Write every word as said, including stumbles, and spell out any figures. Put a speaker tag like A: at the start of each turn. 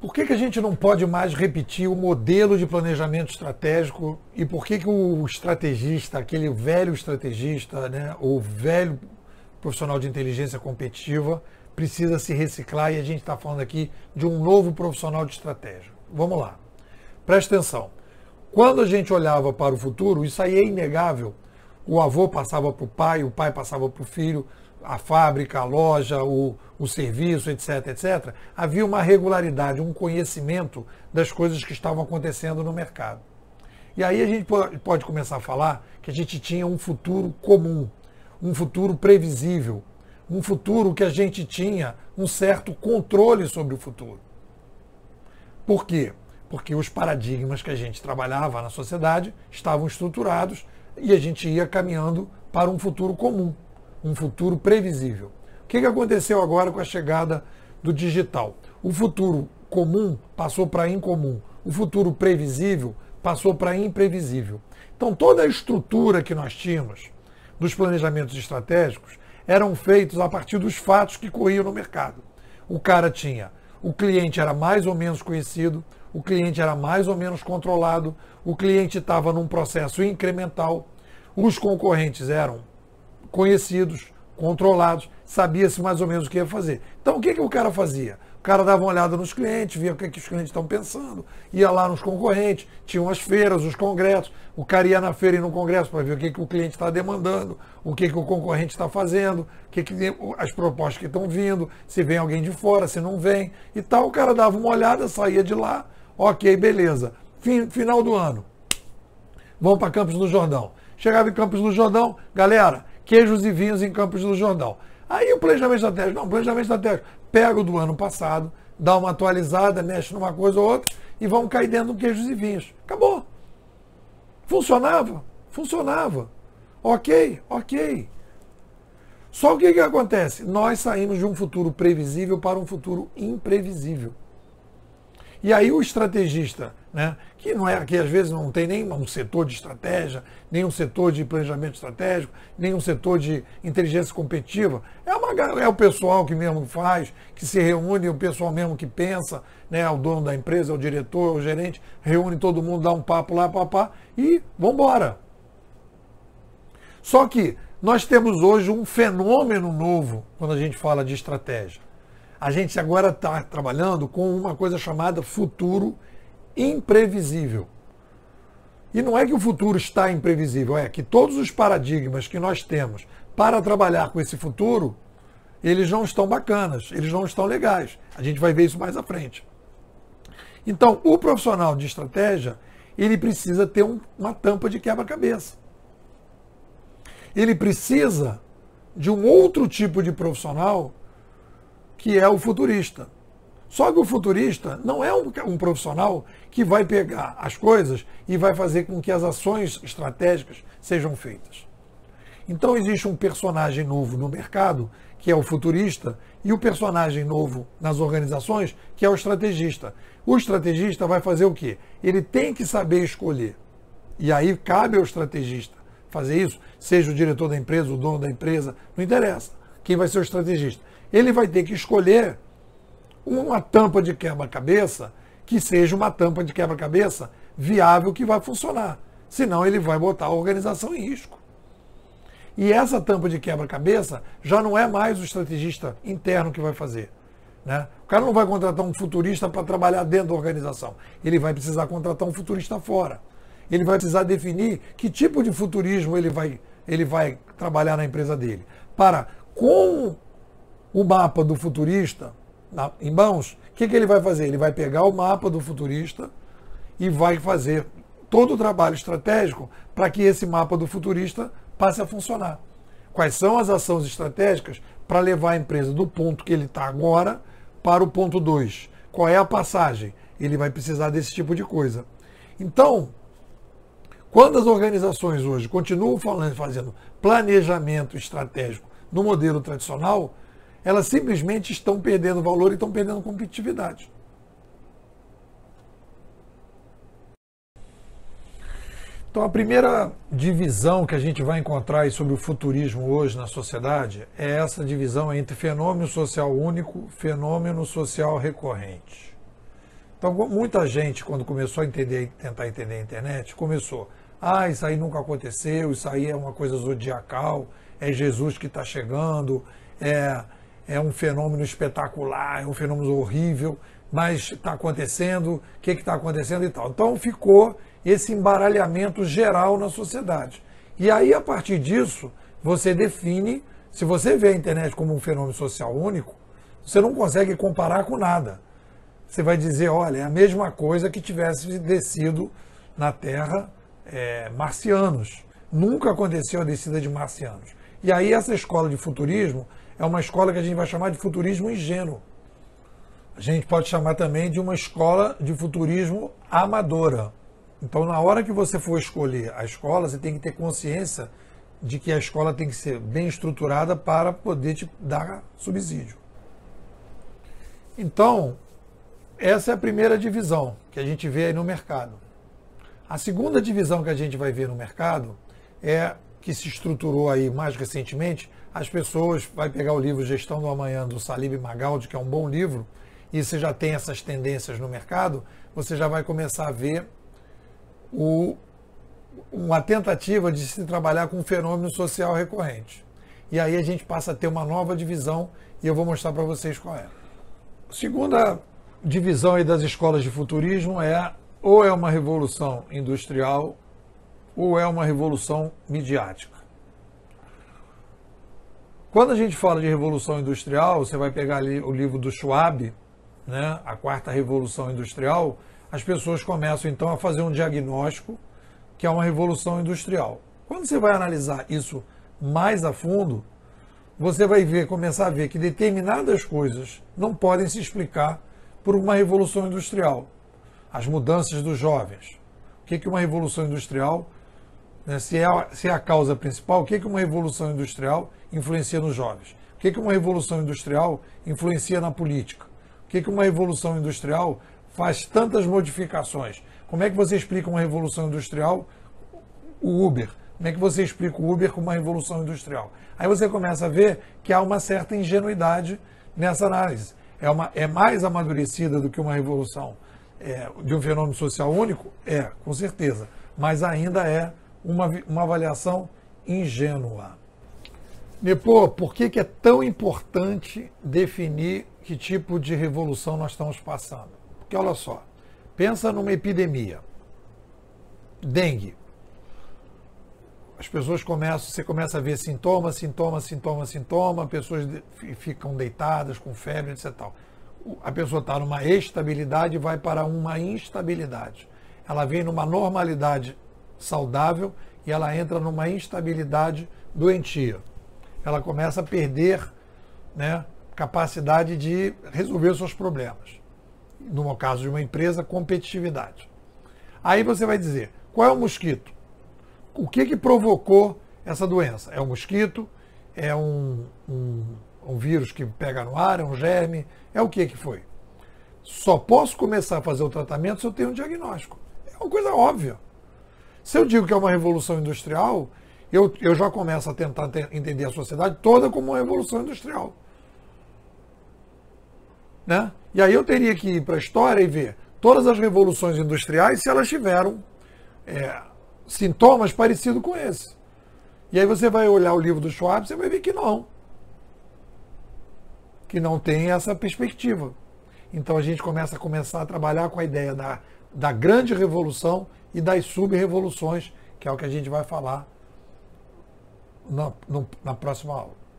A: Por que que a gente não pode mais repetir o modelo de planejamento estratégico e por que que o estrategista, aquele velho estrategista, né, o velho profissional de inteligência competitiva, precisa se reciclar e a gente está falando aqui de um novo profissional de estratégia? Vamos lá. Presta atenção. Quando a gente olhava para o futuro, isso aí é inegável. O avô passava para o pai, o pai passava para o filho, a fábrica, a loja, o, o serviço, etc, etcétera. Havia uma regularidade, um conhecimento das coisas que estavam acontecendo no mercado. E aí a gente pode começar a falar que a gente tinha um futuro comum, um futuro previsível, um futuro que a gente tinha um certo controle sobre o futuro. Por quê? Porque os paradigmas que a gente trabalhava na sociedade estavam estruturados e a gente ia caminhando para um futuro comum, um futuro previsível. O que que aconteceu agora com a chegada do digital? O futuro comum passou para incomum, o futuro previsível passou para imprevisível. Então toda a estrutura que nós tínhamos dos planejamentos estratégicos eram feitos a partir dos fatos que corriam no mercado. O cara tinha, o cliente era mais ou menos conhecido, o cliente era mais ou menos controlado, o cliente estava num processo incremental, os concorrentes eram conhecidos, controlados, sabia-se mais ou menos o que ia fazer. Então o que que o cara fazia? O cara dava uma olhada nos clientes, via o que que os clientes estão pensando, ia lá nos concorrentes, tinham as feiras, os congressos, o cara ia na feira e no congresso para ver o que que o cliente está demandando, o que que o concorrente está fazendo, o que que as propostas que estão vindo, se vem alguém de fora, se não vem e tal. O cara dava uma olhada, saía de lá, ok, beleza. Fim, final do ano, vamos para Campos do Jordão. Chegava em Campos do Jordão, galera, queijos e vinhos em Campos do Jordão. Aí o planejamento estratégico, não, o planejamento estratégico, pega o do ano passado, dá uma atualizada, mexe numa coisa ou outra e vamos cair dentro do queijos e vinhos. Acabou. Funcionava? Funcionava. Ok, ok. Só o que que acontece? Nós saímos de um futuro previsível para um futuro imprevisível. E aí o estrategista, né, que não é, que às vezes não tem nem um setor de estratégia, nem um setor de planejamento estratégico, nem um setor de inteligência competitiva, é, uma, é o pessoal que mesmo faz, que se reúne, o pessoal mesmo que pensa, né, o dono da empresa, o diretor, o gerente, reúne todo mundo, dá um papo lá, papá, e vamos embora. Só que nós temos hoje um fenômeno novo quando a gente fala de estratégia. A gente agora está trabalhando com uma coisa chamada futuro imprevisível. E não é que o futuro está imprevisível, é que todos os paradigmas que nós temos para trabalhar com esse futuro, eles não estão bacanas, eles não estão legais. A gente vai ver isso mais à frente. Então, o profissional de estratégia, ele precisa ter um, uma tampa de quebra-cabeça. Ele precisa de um outro tipo de profissional que é o futurista. Só que o futurista não é um, um profissional que vai pegar as coisas e vai fazer com que as ações estratégicas sejam feitas. Então existe um personagem novo no mercado, que é o futurista, e o personagem novo nas organizações, que é o estrategista. O estrategista vai fazer o quê? Ele tem que saber escolher. E aí cabe ao estrategista fazer isso, seja o diretor da empresa, o dono da empresa, não interessa. Quem vai ser o estrategista? Ele vai ter que escolher uma tampa de quebra-cabeça que seja uma tampa de quebra-cabeça viável que vai funcionar. Senão ele vai botar a organização em risco. E essa tampa de quebra-cabeça já não é mais o estrategista interno que vai fazer, né? O cara não vai contratar um futurista para trabalhar dentro da organização. Ele vai precisar contratar um futurista fora. Ele vai precisar definir que tipo de futurismo ele vai, ele vai trabalhar na empresa dele. Para, com o mapa do futurista na, em mãos, o que, que ele vai fazer? Ele vai pegar o mapa do futurista e vai fazer todo o trabalho estratégico para que esse mapa do futurista passe a funcionar. Quais são as ações estratégicas para levar a empresa do ponto que ele está agora para o ponto dois? Qual é a passagem? Ele vai precisar desse tipo de coisa. Então, quando as organizações hoje continuam falando, fazendo planejamento estratégico no modelo tradicional, elas simplesmente estão perdendo valor e estão perdendo competitividade. Então, a primeira divisão que a gente vai encontrar aí sobre o futurismo hoje na sociedade é essa divisão entre fenômeno social único e fenômeno social recorrente. Então, muita gente, quando começou a entender, tentar entender a internet, começou, ah, isso aí nunca aconteceu, isso aí é uma coisa zodiacal, é Jesus que está chegando, é, é um fenômeno espetacular, é um fenômeno horrível, mas está acontecendo, o que está acontecendo e tal. Então ficou esse embaralhamento geral na sociedade. E aí, a partir disso, você define, se você vê a internet como um fenômeno social único, você não consegue comparar com nada. Você vai dizer, olha, é a mesma coisa que tivesse descido na Terra é, marcianos. Nunca aconteceu a descida de marcianos. E aí essa escola de futurismo é uma escola que a gente vai chamar de futurismo ingênuo. A gente pode chamar também de uma escola de futurismo amadora. Então, na hora que você for escolher a escola, você tem que ter consciência de que a escola tem que ser bem estruturada para poder te dar subsídio. Então, essa é a primeira divisão que a gente vê aí no mercado. A segunda divisão que a gente vai ver no mercado é que se estruturou aí mais recentemente. As pessoas, vai pegar o livro Gestão do Amanhã, do Salib Magaldi, que é um bom livro, e você já tem essas tendências no mercado, você já vai começar a ver o, uma tentativa de se trabalhar com um fenômeno social recorrente. E aí a gente passa a ter uma nova divisão, e eu vou mostrar para vocês qual é. A segunda divisão aí das escolas de futurismo é ou é uma revolução industrial ou é uma revolução midiática. Quando a gente fala de revolução industrial, você vai pegar ali o livro do Schwab, né, a quarta revolução industrial, as pessoas começam então a fazer um diagnóstico que é uma revolução industrial. Quando você vai analisar isso mais a fundo, você vai ver, começar a ver que determinadas coisas não podem se explicar por uma revolução industrial. As mudanças dos jovens. O que é uma revolução industrial? Se é, a, se é a causa principal, o que é uma revolução industrial influencia nos jovens? O que é uma revolução industrial influencia na política? O que é uma revolução industrial faz tantas modificações? Como é que você explica uma revolução industrial? O Uber. Como é que você explica o Uber como uma revolução industrial? Aí você começa a ver que há uma certa ingenuidade nessa análise. É, uma, é mais amadurecida do que uma revolução é, de um fenômeno social único? É, com certeza. Mas ainda é uma, uma avaliação ingênua. Nepô, por que, que é tão importante definir que tipo de revolução nós estamos passando? Porque olha só, pensa numa epidemia. Dengue. As pessoas começam, você começa a ver sintomas, sintomas, sintomas, sintomas, pessoas ficam deitadas com febre, etcétera. A pessoa está numa estabilidade e vai para uma instabilidade. Ela vem numa normalidade saudável e ela entra numa instabilidade doentia. Ela começa a perder, né, capacidade de resolver seus problemas. No caso de uma empresa, competitividade. Aí você vai dizer, qual é o mosquito? O que que provocou essa doença? É um mosquito? É um, um, um vírus que pega no ar? É um germe? É o que que foi? Só posso começar a fazer o tratamento se eu tenho um diagnóstico. É uma coisa óbvia. Se eu digo que é uma revolução industrial, eu, eu já começo a tentar te, entender a sociedade toda como uma revolução industrial. Né? E aí eu teria que ir para a história e ver todas as revoluções industriais se elas tiveram é, sintomas parecidos com esse. E aí você vai olhar o livro do Schwab e você vai ver que não. Que não tem essa perspectiva. Então a gente começa a começar a trabalhar com a ideia da, da grande revolução e das sub-revoluções, que é o que a gente vai falar na, no, na próxima aula.